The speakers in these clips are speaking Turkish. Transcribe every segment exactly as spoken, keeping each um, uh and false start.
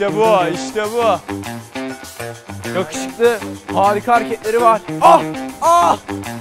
İşte bu, işte bu. Yakışıklı, harika hareketleri var. Ah! Ah!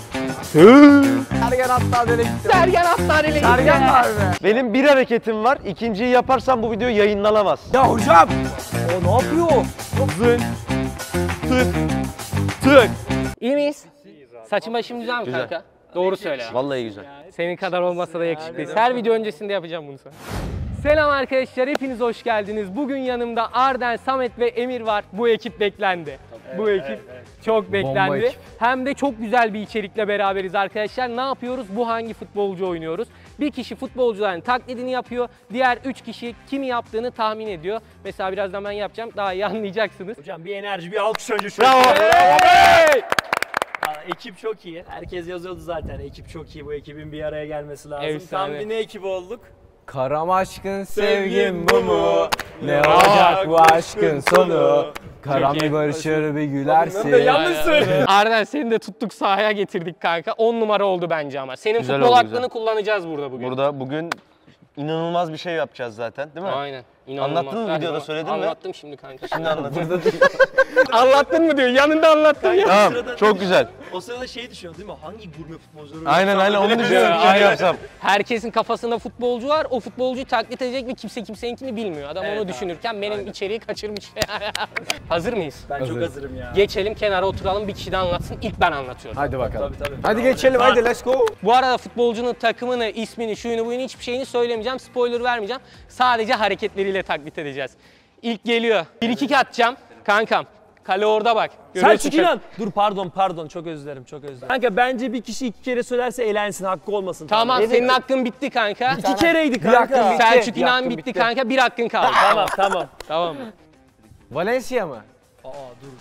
Sergen Hastane'yle gitti. Sergen Hastane'yle gitti. Sergen var be. Benim bir hareketim var. İkinciyi yaparsam bu video yayınlanamaz. Ya hocam! O ne yapıyor? Zın. Tık. Tık. İyi miyiz? Saçın başım güzel mi Güzel. kanka? Doğru söyle. Vallahi güzel. Senin kadar olmasa da yakışıklıyız. Her video öncesinde yapacağım bunu sana. Selam arkadaşlar, hepiniz hoş geldiniz. Bugün yanımda Arden, Samet ve Emir var. Bu ekip beklendi. Evet, Bu ekip evet, evet. çok beklendi. ekip. Hem de çok güzel bir içerikle beraberiz arkadaşlar. Ne yapıyoruz? Bu hangi futbolcu oynuyoruz? Bir kişi futbolcuların taklidini yapıyor. Diğer üç kişi kimi yaptığını tahmin ediyor. Mesela birazdan ben yapacağım. Daha iyi anlayacaksınız. Hocam bir enerji, bir alkış önce şöyle. Bravo! Hey! Aa, ekip çok iyi. Herkes yazıyordu zaten. Ekip çok iyi. Bu ekibin bir araya gelmesi lazım. Efsane. Tam bir ne ekibi olduk? Karam aşkın sevgim bu mu? Ne olacak bu aşkın sonu? Karam bir barışır bir gülersin. Yanlış söyledim. Arden seni de tuttuk sahaya getirdik kanka. on numara oldu bence ama. Senin Güzel futbol oldu, aklını güzel. kullanacağız burada bugün. Burada bugün inanılmaz bir şey yapacağız zaten, değil mi? Aynen. İnanılmaz. Anlattın mı videoda, Hadi, söyledin mi? Anlattım şimdi kanka. Şimdi anladım. Anlattın mı diyor. Yanında anlattın ya. Tamam, çok güzel. O sırada şey düşünüyor değil mi? Hangi gurme futbolcuları? Aynen aynen onu düşünüyorum. Aynen. Şimdi yapsam. Herkesin kafasında futbolcu var. O futbolcuyu taklit edecek ve kimse kimseninkini bilmiyor. Adam Evet onu abi. düşünürken benim Aynen. içeriği kaçırmış. Hazır mıyız? Ben çok hazırım ya. Geçelim kenara oturalım. Bir kişi de anlatsın. İlk ben anlatıyorum. Hadi bakalım. Tabii, tabii. Hadi geçelim, hadi let's go. Bu arada futbolcunun takımını, ismini, şuyunu buyunu hiçbir şeyini söylemeyeceğim. Spoiler vermeyeceğim. Sadece hareketleriyle taklit edeceğiz. İlk geliyor. Bir iki atacağım. Kankam. Kale orada bak. Görüyorsun Selçuk çok- İnan. Dur pardon pardon çok özür dilerim çok özür dilerim. Kanka bence bir kişi iki kere söylerse eğlensin hakkı olmasın. Tamam Evet. senin hakkın bitti kanka. İki kereydi Bir hakkın kanka. bitti. Selçuk Bir İnan hakkın bitti bitti. kanka. Bir hakkın kaldı. Tamam tamam. Tamam mı? Valencia mı? Aa dur.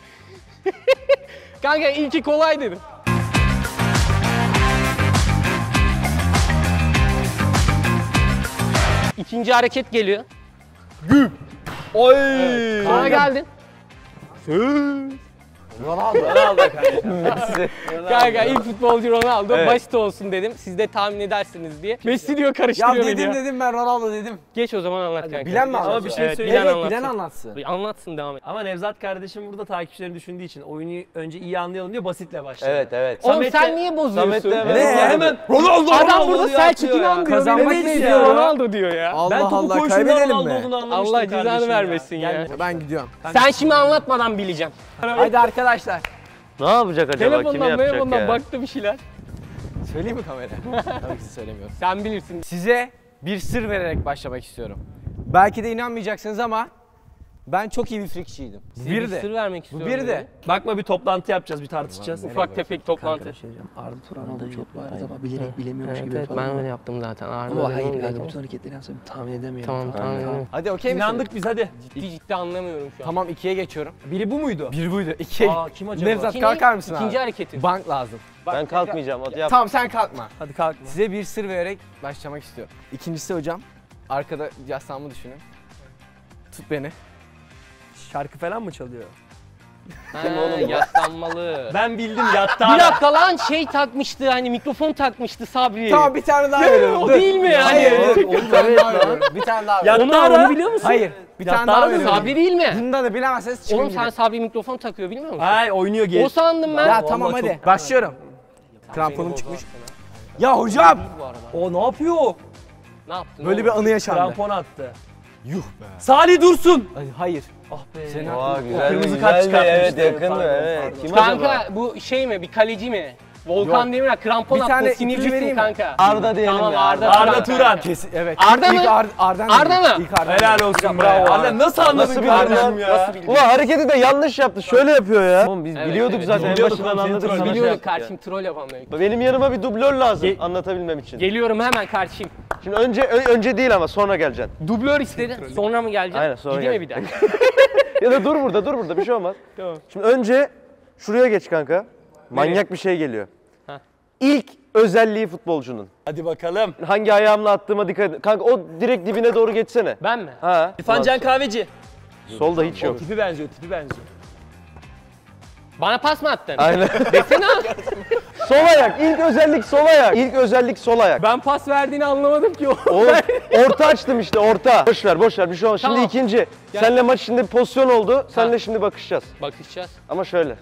Kanka ilki kolay dedim. İkinci hareket geliyor. Oy! Sana geldin. Ronaldo. Ronaldo kanka. Kanka ilk futbolcu Ronaldo. Evet. Basit olsun dedim. Siz de tahmin edersiniz diye. Messi diyor Ya karıştırıyor beni dedim ya. dedim ben Ronaldo dedim. Geç o zaman anlat kanka. Bilen mi Ama anlatsın? bir şey Evet, söyleyeyim. bilen Evet, bilen anlatsın. anlatsın. Anlatsın devam et. Ama Nevzat kardeşim burada takipçilerini düşündüğü için oyunu önce iyi anlayalım diyor basitle başladı. Evet evet. Oğlum Samet'le- sen niye bozuyorsun? Samet'le Ne? hemen. Hemen Ronaldo, Adam Ronaldo burada diyor, Selçuk atıyor ya. İnan diyor. Kazanmak Mehmet ne diyor, diyor? Ronaldo diyor ya. Allah ben topu Allah, koştuğunda kaybedelim Ronaldo mi? olduğunu anlamıştım Allah cezanı kardeşim ya. vermesin ya. Yani- Ben gidiyorum. Sen şimdi anlatmadan bileceğim. Hadi arkadaşlar. Ne yapacak acaba? Kimi Telefondan, yapacak telefondan ya? baktı bir şeyler. Söyleyeyim mi kameraya? Tabii ki söylemiyorum. Sen bilirsin. Size bir sır vererek başlamak istiyorum. Belki de inanmayacaksınız ama ben çok iyi bir frikçiydim. Size Bir bir de. sır vermek Bu istiyorum. bir de. dedi. Bakma bir toplantı yapacağız bir tartışacağız. Ufak tefek toplantı. Arda Turan olduğu çok bariz ama bilerek bilemiyormuş Evet, gibi evet yapalım. ben öyle yaptım zaten. Arda Ama öyle hayır oldu kanka dedim. bütün hareketleri nasıl tahmin edemiyorum. Tamam tamam. tamam. Hadi okey misin? İnandık biz hadi. Ciddi ciddi anlamıyorum şu an. Tamam ikiye geçiyorum. Biri bu muydu? Bir buydu. İkiye. Aa kim acaba? Nevzat İkinci- kalkar mısın İkinci abi? hareketin. Bank lazım. Ben kalkmayacağım. Hadi yap. Tamam sen kalkma. Hadi kalkma. Size bir sır vererek başlamak istiyorum. İkincisi hocam. Arkada yastığımı düşünün. Tut beni. Şarkı falan mı çalıyor? Ha, yaslanmalı. Ben bildim yattı. Bir dakika lan şey takmıştı hani mikrofon takmıştı Sabri. Tamam bir tane daha veriyorum. o Dur. değil mi yani? Hayır. Evet, Bir tane daha veriyorum. Bir tane daha veriyorum. Onu, onu biliyor musun? Hayır. Bir tane Yattı daha arada veriyorum. Sabri değil mi? Bunda da bilemezseniz çıkın Oğlum sen gidin. Sabri mikrofon takıyor bilmiyor musun? Hay oynuyor geç. O sandım ben. Ya Vallahi tamam çok- hadi. Başlıyorum. Kramponum Beni çıkmış. bozmaz Ya hocam. bu arada. O ne yapıyor? Ne yaptın? Böyle oğlum? bir anı yaşandı. Krampon attı. Yuh be. Salih Dursun. Ay, hayır. Ah be. Senin Aa O güzel kırmızı mi? kart Güzel mi? Evet çıkartmıştı. yakın mı? Pardon, Evet. pardon. Kim Kanka acaba? bu şey mi bir kaleci mi? Volkan Yok. Demirel krampon Bir attı tane ipucu sinirlisin vereyim mi? kanka. Arda diyelim Tamam ya. Arda, Arda Turan. Kesin evet. Arda İlk mı? Ar Arda, Arda mı? İlk Arda. Helal olsun Bravo. bravo. Arda nasıl anladın Nasıl kardeşim bildin ya? Nasıl bildin? Ulan hareketi de yanlış yaptı. Şöyle yapıyor ya. Oğlum biz Evet, biliyorduk evet. zaten. En Biliyorduk başından oğlum, anladık. seni sana şey Biliyorduk yaptık ya. karşım troll yapalım dedik. Benim yanıma bir dublör lazım Ge- anlatabilmem için. Geliyorum hemen karşım. Şimdi önce ö- önce değil ama sonra geleceksin. Dublör istedin sonra mı geleceksin? Aynen, sonra Gideyim mi bir gel. daha? Ya da dur burada dur burada bir şey olmaz. Tamam. Şimdi önce şuraya geç kanka. Manyak bir şey geliyor. Ha. İlk özelliği futbolcunun. Hadi bakalım. Hangi ayağımla attığıma dikkat et. Kanka o direkt dibine doğru geçsene. Ben mi? Ha. İrfan Can Kahveci. Solda hiç yok. Tipi benziyor tipi benziyor. Bana pas mı attın? Aynen. Desene abi. Sol ayak. İlk özellik sol ayak. İlk özellik sol ayak. Ben pas verdiğini anlamadım ki. Oğlum orta açtım işte orta. Boş ver boş ver bir şey olmaz. Şimdi Tamam. ikinci. Gel. Senle maç içinde bir pozisyon oldu. Senle Ha. şimdi bakışacağız. Bakışacağız. Ama şöyle.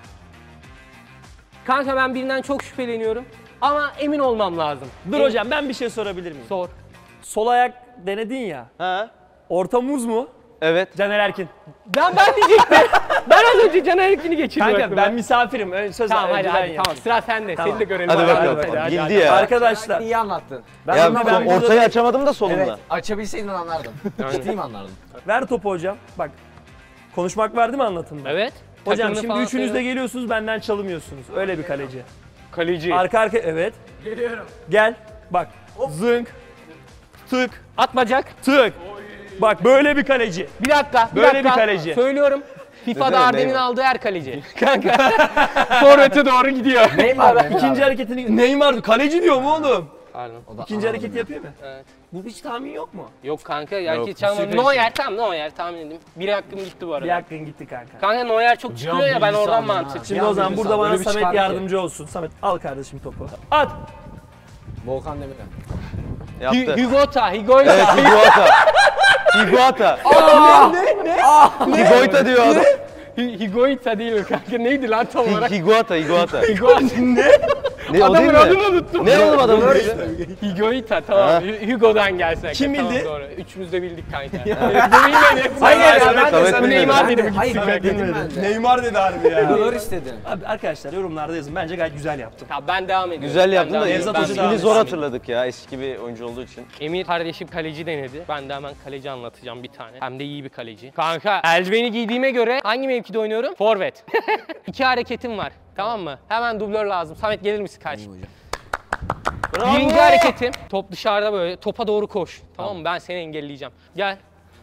Kanka ben birinden çok şüpheleniyorum. Ama emin olmam lazım. Dur Emin- hocam ben bir şey sorabilir miyim? Sor. Sol ayak denedin ya. Ha? Orta muz mu? Evet. Caner Erkin. Ben ben diyecektim. Ben az önce Caner Erkin'i geçirdim. Kanka aklımdan. ben misafirim. Ön- Söz Tamam önce hadi ben hadi yapayım. tamam sıra sende. Tamam. Seni de görelim. Hadi bakalım. hadi, hadi, Bildi hadi. ya. Arkadaşlar. İyi anlattın. Ben ya ama ben ortayı burada- açamadım da solunla. Evet, açabilseydin anlardım. Ciddiyim anlardım. Ver topu hocam. Bak. Konuşmak var değil mi anlatımda? Evet. Hocam Takımını şimdi falan üçünüz de söyle. geliyorsunuz benden çalımıyorsunuz. Öyle bir kaleci. Kaleci. Arka arka evet. Geliyorum. Gel. Bak. Zınk. Tık. At bacak. Tık. Bak böyle bir kaleci. Bir dakika. Bir Böyle dakika. bir kaleci. Söylüyorum. FIFA'da Desene, Arden'in Neymar. aldığı her kaleci. Kanka. Forvet'e doğru gidiyor. Neymar be. İkinci hareketini Neymar kaleci diyor mu oğlum? Pardon. İkinci hareketi yapıyor mu? Evet. Bu hiç tahmin yok mu? Yok kanka. Herkes çalmadı. süper Neuer tamam Neuer tahmin edeyim. Bir hakkım gitti bu arada. Bir hakkın gitti kanka. Kanka Neuer çok çıkıyor ya ben oradan mantık. Şimdi Ya o zaman bilirsin, burada bana öyle bir Samet çıkardı ki. yardımcı olsun. Samet al kardeşim topu. At. Volkan Demirel. Yaptı. Higuota, Higuota. Evet Higuata. Higuata. Ne ne? Higuita diyor adam. Hi- Higuita değil o kanka. Neydi lan tam olarak? Higuata, Higuata. Higuota ne? Ne o değil Adamın adını mi? unuttum. Ne oğlum adamın adı? Higuita tamam. Ha. Hu- Hugo'dan gelsin. Kim Tamam, bildi? doğru. Üçümüz de bildik kanka. Bu bilmedi. Hayır ya ben de Samet sana bilmedi. Neymar Ben de- dedim. Hayır gitsin ben kanka. dedim ben de. Neymar dedi harbi ya. Doğru istedin. Abi arkadaşlar yorumlarda yazın. Bence gayet güzel yaptım. Ya ben devam ediyorum. Güzel Ben yaptın devam da ediyorum. Nevzat Ben Hoca devam ismini ediyorum. zor hatırladık ya eski bir oyuncu olduğu için. Emir kardeşim kaleci denedi. Ben de hemen kaleci anlatacağım bir tane. Hem de iyi bir kaleci. Kanka eldiveni giydiğime göre hangi mevkide oynuyorum? Forvet. İki hareketim var. Tamam mı? Hemen dublör lazım. Samet gelir misin kardeşim? Birinci hareketim. Top dışarıda böyle. Topa doğru koş. Tamam mı? Ben seni engelleyeceğim. Gel.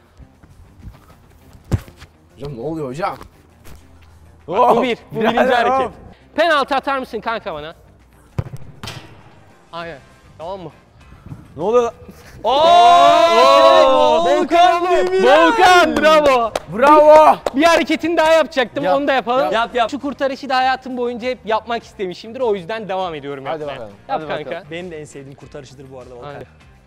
Hocam ne oluyor hocam? Bu bir. Bu birinci hareket. Penaltı atar mısın kanka bana? Aynen. Tamam mı? Ne oluyor lan? Volkan Volkan bravo. Bravo. Bir hareketini daha yapacaktım. Yap, Onu da yapalım. Yap yap. Şu kurtarışı da hayatım boyunca hep yapmak istemişimdir. O yüzden devam ediyorum Hadi yapmaya. bakalım. Yap Hadi kanka. bakalım. Benim de en sevdiğim kurtarışıdır bu arada Volkan. Hadi.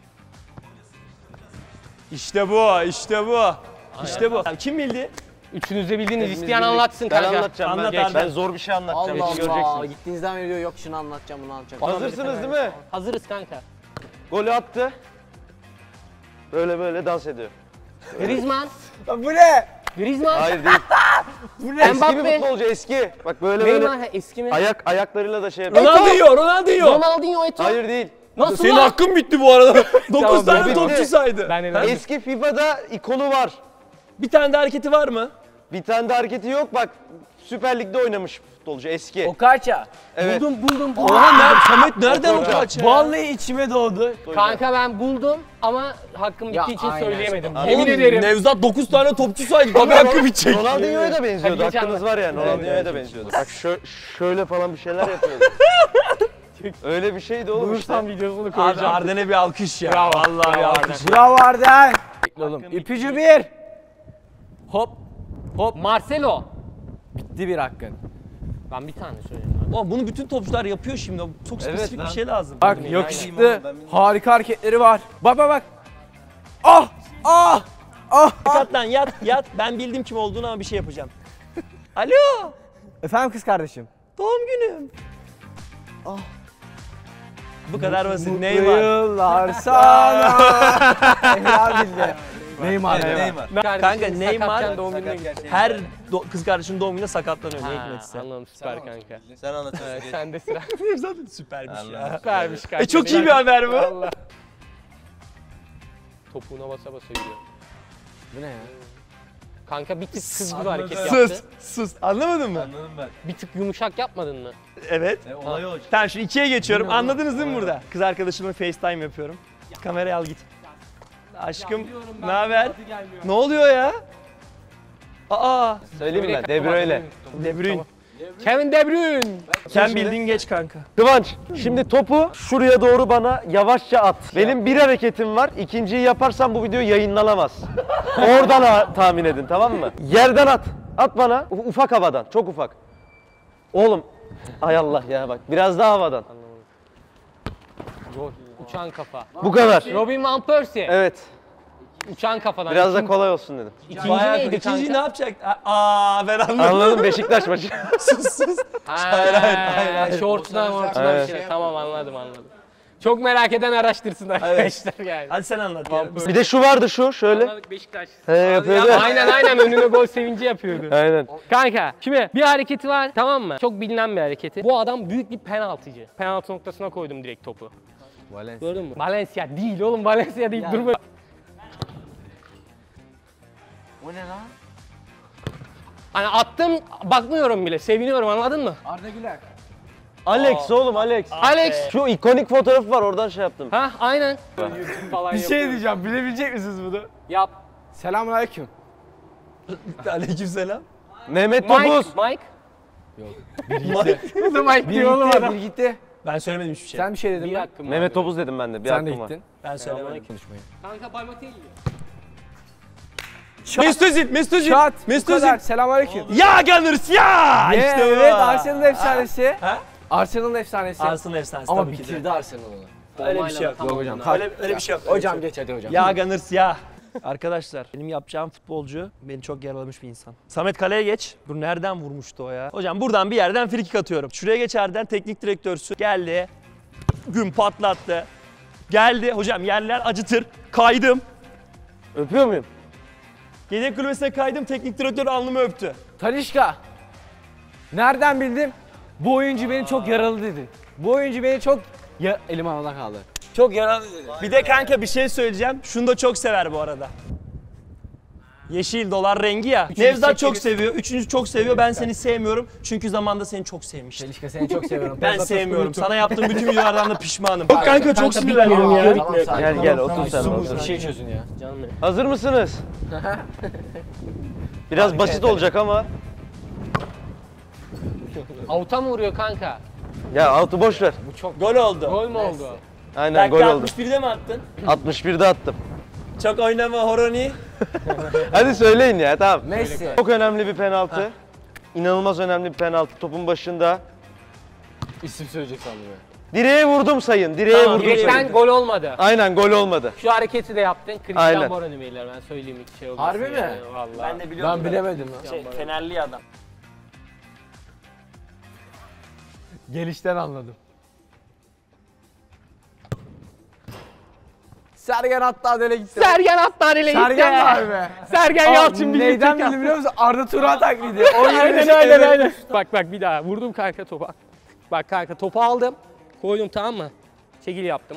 İşte bu, işte bu. İşte bu. Kim bildi? Üçünüz de bildiğiniz Hepimiz isteyen bildik. anlatsın Ben kanka. anlatacağım. Anlat ben, abi. ben zor bir şey anlatacağım. Allah Hiç Allah. göreceksiniz. Gittiğinizden beri diyor yok şunu anlatacağım bunu anlatacağım. Hazırsınız değil mi? Hazırız kanka. Golü attı. Böyle böyle dans ediyor. Griezmann. Bu ne? Griezmann. Hayır değil. Bu Eski bir Mbappe. futbolcu eski. Bak böyle Neymar böyle ha, eski mi? ayak ayaklarıyla da şey yapıyor. Ronaldinho, Ronaldinho. Ronaldinho Eto'o. Hayır değil. Nasıl Senin lan? hakkın bitti bu arada. dokuz Tamam, tane bitti. topçu saydı. Ben de Eski FIFA'da ikonu var. Bir tane de hareketi var mı? Bir tane de hareketi yok bak. Süper Lig'de oynamış futbolcu eski. Okaça. Evet. buldum buldum. Oha nerede? Samet nereden o Okocha. kaç ya? Vallahi içime doğdu. Kanka ben buldum ama hakkım Ya, bittiği için aynen. söyleyemedim. Oğlum, Yemin ederim. Nevzat dokuz tane topçu saydı. Tabii hakkı bitecek. Ronaldinho'ya da benziyordu. Hadi Hakkınız var yani. Ronaldinho'ya da benziyordu. Bak şö şöyle falan bir şeyler yapıyordu. Öyle bir şeydi oğlum işte. Bulursam videosunu Abi koyacağım. Arden'e bir alkış ya. Bravo. Vallahi bir Bravo alkış. Arden. Bravo Arden. Oğlum ipucu bir. Hop. Hop. Marcelo. Bitti bir hakkın. Ben bir tane söyleyeyim. Oğlum bunu bütün topçular yapıyor şimdi. Çok spesifik lan. bir şey lazım. Bak Aynen. yakışıklı. Harika hareketleri var. Bak bak bak. Ah! Ah! Ah! Yat lan yat yat. Ben bildim kim olduğunu ama bir şey yapacağım. Alo. Efendim kız kardeşim. Doğum günüm. Ah. Bu kadar basit. Mutlu Neymar. yıllar sana. Helal bildi. Neymar. Neymar. Kanka Neymar doğum gününe gidersin. her do- kız kardeşinin doğum gününde sakatlanıyor. Ne hikmetse. Anladım süper kanka. Sen anlatıyorsun. Evet, sen de sıra. Zaten süpermiş ya. Süpermiş kanka. E çok iyi bir haber bu. Allah. Topuğuna basa basa yürüyor. Bu ne ya? Kanka bir tık kız gibi hareket Sus, yaptı. sus. Anlamadın mı? Bir tık yumuşak yapmadın mı? Evet. Tamam şu ikiye geçiyorum. Anladınız değil mi burada? Kız arkadaşımla FaceTime yapıyorum. Kamerayı al git. Aşkım ne haber? Ne oluyor ya? Aa, Söyleyeyim mi ben? De Bruyne. De Bruyne. Kevin De Bruyne. Sen bildiğin geç kanka. Kıvanç, şimdi topu şuraya doğru bana yavaşça at. Benim bir hareketim var. İkinciyi yaparsam bu video yayınlanamaz. Oradan ha- tahmin edin tamam mı? Yerden at. At bana. U- ufak havadan. Çok ufak. Oğlum Hay Allah ya bak biraz daha havadan. Gol. Uçan kafa. Bu kadar. Robin Van Persie. Evet. Uçan kafadan. Biraz da İkinci- kolay olsun dedim. İkinci Bayağı neydi ikinci kanka? ne yapacak? Aa ben anladım. Anladım Beşiktaş maçı. sus sus. Hayır hayır hayır. Şortuna mortuna bir Evet. şey. Tamam anladım anladım. Çok merak eden araştırsın arkadaşlar yani. Hadi sen anlat ya. Bir de şu vardı şu şöyle. Anladık Beşiktaş. He yapıyordu. Aynen aynen önüne gol sevinci yapıyordu. Aynen. Kanka şimdi bir hareketi var tamam mı? Çok bilinen bir hareketi. Bu adam büyük bir penaltıcı. Penaltı noktasına koydum direkt topu. Valencia. Gördün mü? Valencia değil oğlum Valencia değil durma. O ne lan? Hani attım bakmıyorum bile seviniyorum anladın mı? Arda Güler. Alex oğlum Alex. Alex. Şu ikonik fotoğrafı var oradan şey yaptım. Ha aynen. falan Bir şey diyeceğim, bilebilecek misiniz bunu? Yap. Selamünaleyküm. Aleykümselam. Mehmet Mike. Topuz. Mike. Mike. Bu da Mike Bir diyor oğlum gitti, adam. bir gitti. Ben söylemedim hiçbir şey. Sen bir şey dedin Bir mi? hakkım var. Mehmet Topuz dedim ben de. Bir Sen de hakkım var. gittin. Ben söylemedim. Konuşmayı. Kanka Balotelli. Mesut Özil, Mesut Özil. Şat, Mesut bu kadar. Özil. Selamünaleyküm. Ya Gunners ya! Yeah, İşte bu. evet, Arsenal'ın efsanesi. Ha? Arsenal'ın efsanesi. Arsenal efsanesi Ama tabii ki de. bitirdi Arsenal'ı. Öyle bir şey yok. Yok hocam. Öyle, öyle bir şey yok. öyle bir şey Hocam yok. geç hadi hocam. Ya Gunners ya. Arkadaşlar benim yapacağım futbolcu beni çok yaralamış bir insan. Samet kaleye geç. Bu nereden vurmuştu o ya? Hocam buradan bir yerden frikik atıyorum. Şuraya geçerden teknik direktörsü geldi. Gün patlattı. Geldi hocam yerler acıtır. Kaydım. Öpüyor muyum? Yedek kulübesine kaydım. Teknik direktör alnımı öptü. Talişka. Nereden bildim? Bu oyuncu beni çok yaralı dedi. Bu oyuncu beni çok... Ya, elim havada kaldı. Çok yaralı dedi. Bir de kanka bir şey söyleyeceğim. Şunu da çok sever bu arada. Yeşil dolar rengi ya. Nevzat çok seviyor. Üçüncü çok seviyor. Ben seni sevmiyorum. Çünkü zamanda seni çok sevmiştim. Talişka seni çok seviyorum. Ben Fazla sevmiyorum. tuttum. Sana yaptığım bütün videolardan da pişmanım. Bak kanka çok sinirlendim Tamam, ya. tamam, sakin. Gel gel otur Tamam, sen. su de, bu, otur. Bir şey çözün ya. Canım benim. Hazır mısınız? Biraz basit olacak ama. Avuta mı vuruyor kanka? Ya altı boş ver. Bu çok Gol oldu. gol mü oldu? Aynen gol Dakika oldu. altmış birde mi attın? altmış birde attım. Çok oynama Horoni. Hadi söyleyin ya tamam. Messi. Çok önemli bir penaltı. İnanılmaz önemli bir penaltı. Topun başında. İsim söyleyecek sandım ya. Direğe vurdum sayın. Direğe Tamam, vurdum direkten sayın. gol olmadı. Aynen gol olmadı. Şu hareketi de yaptın. Christian Aynen. Moroni beyler ben söyleyeyim iki şey olmasın. Harbi mi? yani, Vallahi. Ben de biliyorum. Ben bilemedim ya. Şey, Fenerli adam. Gelişten anladım. Sergen hatta dele gitti. Sergen Attar'ıyla gitti. Sergen mi abi be? Sergen Yalçın bir Neyden tek bildim biliyor musun? Arda Turan taklidi. O Aynen yirmi aynen evet. aynen. Bak bak bir daha vurdum kanka topa. Bak kanka topu aldım. Koydum tamam mı? Çekil yaptım.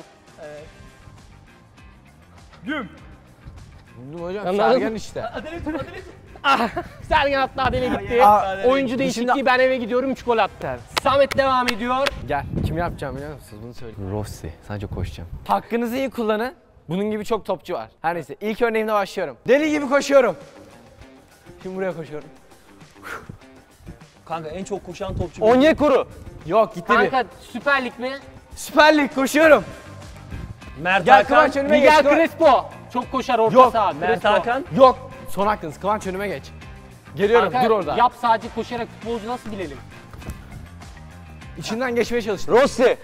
Bildim hocam. Anladın Sergen mı? işte. Ah, Sergen Attar'ıyla gitti. Aa, Oyuncu değişikliği ben eve gidiyorum üç gol attı. Samet devam ediyor. Gel. Kim yapacağım biliyor musunuz? Bunu söyle. Rossi. Sadece koşacağım. Hakkınızı iyi kullanın. Bunun gibi çok topçu var. Her neyse. İlk örneğimle başlıyorum. Deli gibi koşuyorum. Şimdi buraya koşuyorum. Kanka en çok koşan topçu. Onyekuru. Yok gitti bir. Kanka Süper Lig mi? Süper Lig koşuyorum. Mert Gel Hakan. Kıvanç önüme geç. Miguel Kıvanç- Crespo. Çok koşar orta Yok, saha. Mert Crespo. Hakan. Yok. Son hakkınız. Kıvanç önüme geç. Geliyorum. Kanka, dur orada. Yap sadece koşarak futbolcu nasıl bilelim? İçinden geçmeye çalıştım. Rossi.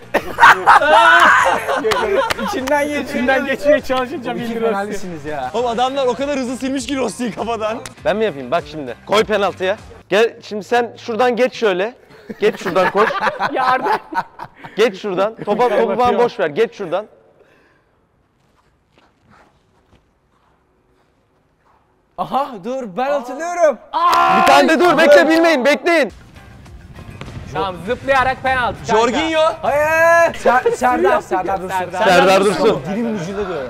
İçinden geç. İçinden geçmeye çalışınca İki bildiriyorsun. fenalisiniz ya. Oğlum adamlar o kadar hızlı silmiş ki Rossi'yi kafadan. Ben mi yapayım? Bak şimdi. Koy penaltıya. Gel şimdi sen şuradan geç şöyle. Geç şuradan koş. Ya Arda. Geç şuradan. Topa topu bana boş ver. Geç şuradan. Aha dur ben hatırlıyorum. Bir tane de dur. Bekle bilmeyin. Bekleyin. Tamam zıplayarak penaltı. kanka. Jorginho. Hayır. Ser, Serdar. Serdar Dursun. Serdar. Serdar Dursun. Dilimin ucunda diyorum.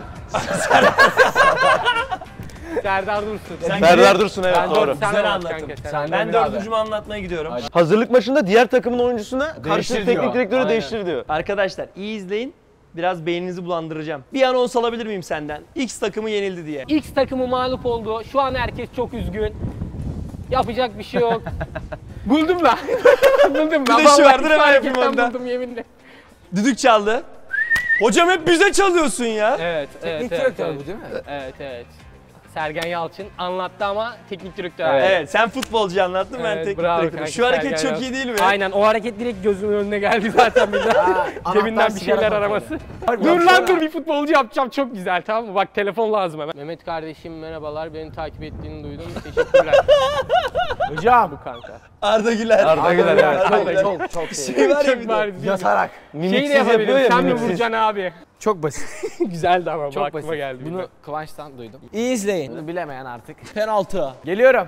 Serdar Dursun. Serdar Dursun evet Ben doğru. dört- sen Güzel anlat anlattın. kanka, sen Sen- anlat. Ben Emir abi. dördüncümü anlatmaya gidiyorum. Hazırlık maçında diğer takımın oyuncusuna karşı Değiştir teknik diyor. direktörü Aynen. değiştir diyor. Arkadaşlar iyi izleyin. Biraz beyninizi bulandıracağım. Bir anons alabilir miyim senden? X takımı yenildi diye. X takımı mağlup oldu. Şu an herkes çok üzgün. Yapacak bir şey yok. Buldum lan. Buldum ben. Bir de şu Vallahi vardır, hemen yapayım hareketten ondan. Buldum yeminle. Düdük çaldı. Hocam hep bize çalıyorsun ya. Evet, evet, Teknik evet. direktör Evet, bu değil mi? evet. evet. Sergen Yalçın anlattı ama teknik direktör. Evet. Evet, sen futbolcu anlattın, ben Evet, teknik bravo direktörüm. kanka, Şu hareket Sergen çok Yalçın. iyi değil mi? Aynen, o hareket direkt gözümün önüne geldi zaten bir de. Cebinden bir şeyler araması. Dur lan dur, bir futbolcu yapacağım, çok güzel, tamam mı? Bak telefon lazım hemen. Mehmet kardeşim merhabalar, beni takip ettiğini duydum. Teşekkürler. Hocam. Bu kanka. Arda Güler. Arda Güler, evet. Arda Çok Güler. çok çok şey. Şey var ya Çok bir de. bariz. Yatarak. Şeyi de Mimiksiz yapıyor yapabilirim, ya, sen mi mimiksiz. vuracaksın abi? Çok basit. Güzeldi ama Çok bu aklıma basit. geldi. Bunu Kıvanç'tan duydum. İyi izleyin. Bunu bilemeyen artık. Penaltı. Geliyorum.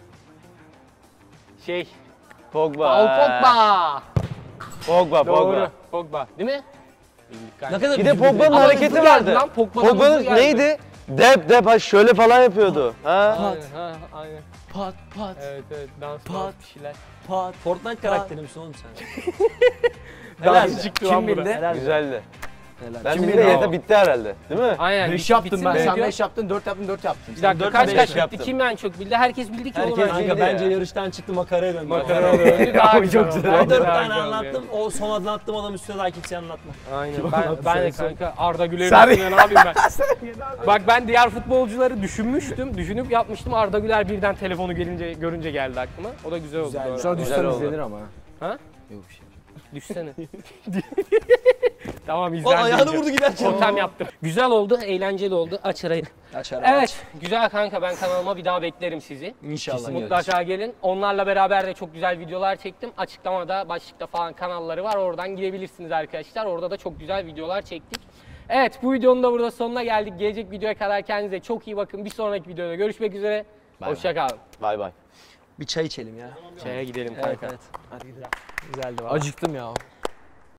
Şey, Pogba. Paul Pogba. Pogba, Doğru. Pogba. Pogba, değil mi? Ne kadar Bir de Pogba'nın Ama hareketi hızlı geldi vardı. lan, Pogba'nın hızlı Pogba'nın geldi. neydi? Dep dep ha şöyle falan yapıyordu. Ha? Aynen, ha, aynen. Pat pat Evet evet, dans Pat. dans bir şeyler. pat. Fortnite karakteri misin oğlum sen? Dans çıktı Kim lan bildi? burada. Helal. Güzeldi. Helal. Ben Kim bildim bilir? yeter bitti herhalde. Değil mi? Aynen. beş bit- yaptım bitsin ben. mi Sen diyor? beş yaptın, dört yaptın, dört yaptın. Bir dakika, dört kaç beş kaç bitti? yaptım. Kim en çok bildi? Herkes bildi ki oğlum. Herkes Herkes bildi. Kanka ya. bence yarıştan çıktı makaraya döndü. Makara oluyor. Daha güzel oldu. Ben dört Daha tane güzel oldu anlattım. O son anlattığım adam üstüne daha kimseye anlatma. yani. Aynen. Ben, ben de kanka Arda Güler'in Sarı. üstüne ne yapayım ben? Bak ben diğer futbolcuları düşünmüştüm. Düşünüp yapmıştım. Arda Güler birden telefonu gelince görünce geldi aklıma. O da güzel oldu. Güzel. doğru. Sonra Güzel düşsen oldu. izlenir ama. Ha? Yok bir şey. Düşsene. Tamam O izlen. ayağını deyince. vurdu giderken. Totem yaptım. Güzel oldu, eğlenceli oldu. Aç arayı. Açar. Evet, güzel kanka, ben kanalıma bir daha beklerim sizi. İnşallah. Mutlaka gelin. Onlarla beraber de çok güzel videolar çektim. Açıklamada, başlıkta falan kanalları var. Oradan girebilirsiniz arkadaşlar. Orada da çok güzel videolar çektik. Evet, bu videonun da burada sonuna geldik. Gelecek videoya kadar kendinize çok iyi bakın. Bir sonraki videoda görüşmek üzere. Hoşça kalın. Bay bay. Bir çay içelim ya. Çaya gidelim Evet kanka. evet. Hadi gidelim. Güzeldi valla. Acıktım ya.